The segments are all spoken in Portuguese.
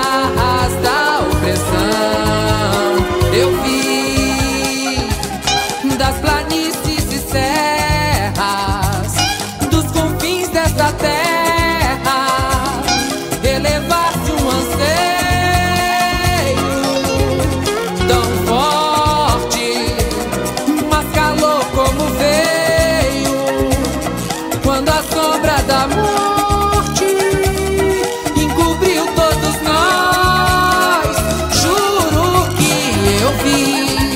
garras da opressão. Eu vi das planícies e serras, dos confins desta terra, elevar-se um anseio tão forte, mas calor como veio quando a sombra da morte encobriu todos nós. Juro que eu vi,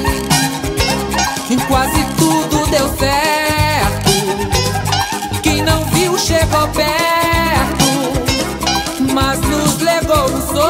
quase tudo deu certo. Quem não viu chegou perto, mas nos levou um sonho.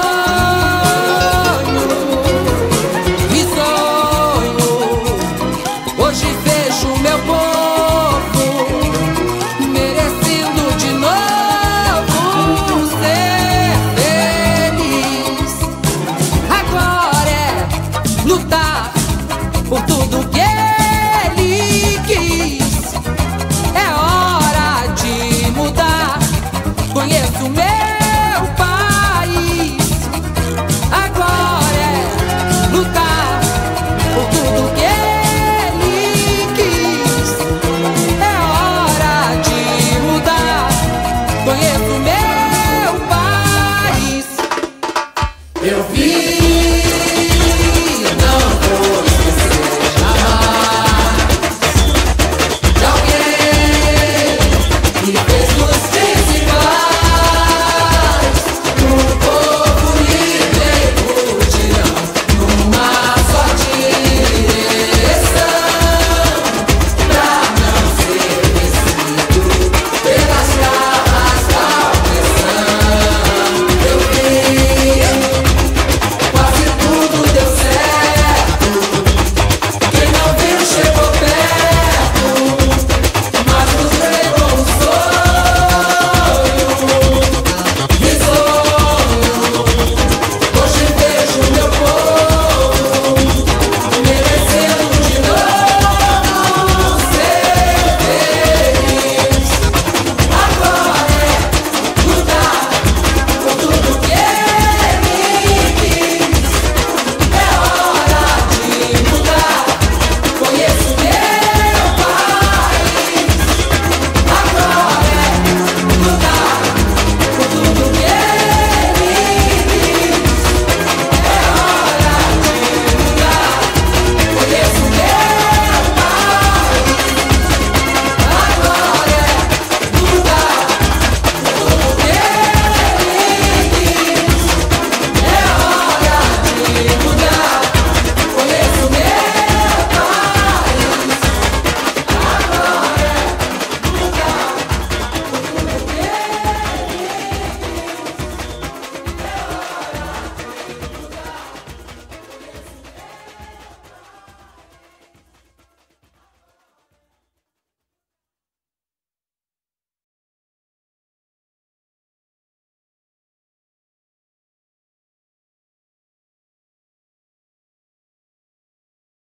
E sonho, hoje vejo meu povo merecendo de novo ser feliz. Agora é lutar por tudo que ele quis. É hora de mudar. Conheço meu país. Agora é lutar por tudo que ele quis. É hora de mudar. Conheço meu país. Eu vi